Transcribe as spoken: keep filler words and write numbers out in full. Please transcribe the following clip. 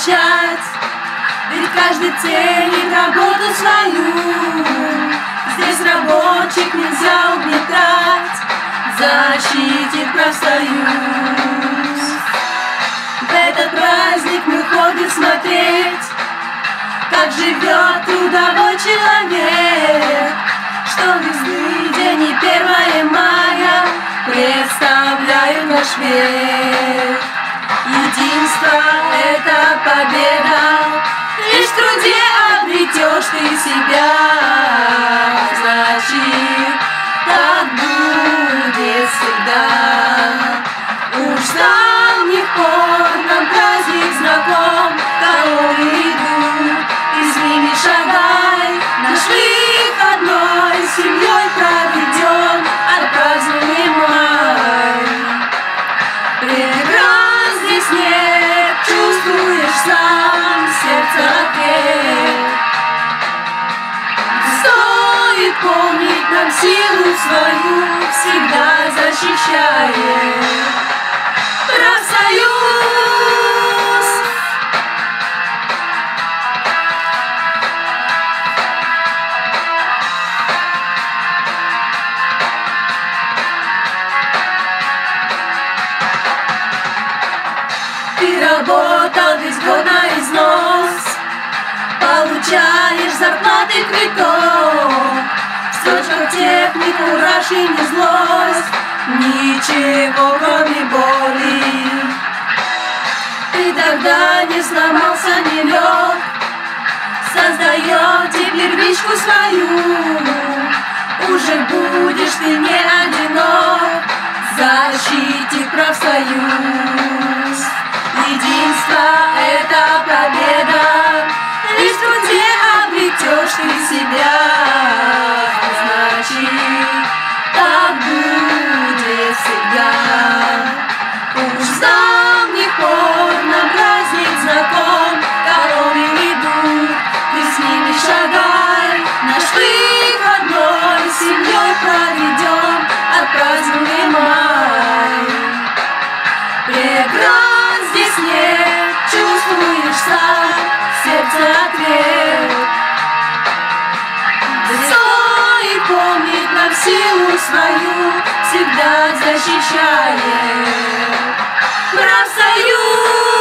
прощать, ведь каждый ценит работу свою. Здесь рабочих нельзя угнетать, защитит профсоюз. В этот праздник мы ходим смотреть, как живет трудовой человек, что весны день и первое мая представляют наш век. Единство — это победа, лишь в труде обретешь ты себя. Значит, так будет всегда. Уж с давних пор нам праздник знаком, колонны идут, и с ними шагай. Наш выходной семьей проведем, отпразднуем май. Преград здесь нет, чувствуешь сам, сердце ответ. Стоит помнить нам силу свою, всегда защищает профсоюз. Ты работал весь год на износ, получаешь зарплаты квиток. В строчках технику, раж и не злость, ничего кроме боли. Ты тогда не сломался, не лег, создает теперь вещку свою. Уже будешь ты не одинок, защитит профсоюз. Единство — это победа, лишь в труде обретешь ты себя. Значит, так будет всегда. Уж с давних пор нам праздник знаком, колонны идут, ты с ними шагай. Наш выходной семьей проведем, отпразднуем май. Преград здесь нет, чувствуешь сам, сердце ответ. Стоит помнить нам силу свою, всегда защищает профсоюз.